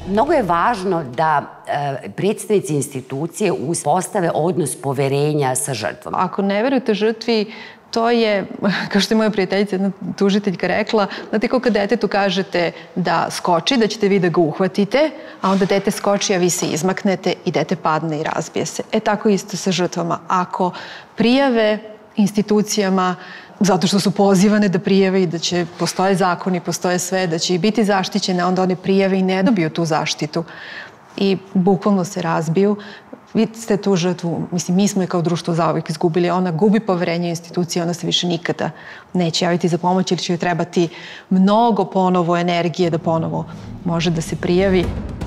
Mnogo je važno da predstavnici institucije uspostave odnos poverenja sa žrtvom. Ako ne verujete žrtvi, to je, kao što je moja prijateljica, jedna tužiteljka rekla, znate kao kad detetu kažete da skoči, da ćete vi da ga uhvatite, a onda dete skoči, a vi se izmaknete i dete padne i razbije se. Tako isto sa žrtvama. Ako prijave institucijama, zato što su pozivane da prijave i da će postoje zakoni, postoje sve, da će i biti zaštićene, onda one prijave i ne dobiju tu zaštitu. I bukvalno se razbiju. Vi ste tu žrtvu, mislim, mi smo je kao društvo zauvijek izgubili. Ona gubi poverenje institucije, ona se više nikada neće javiti za pomoć ili će joj trebati mnogo ponovo energije da ponovo može da se prijavi.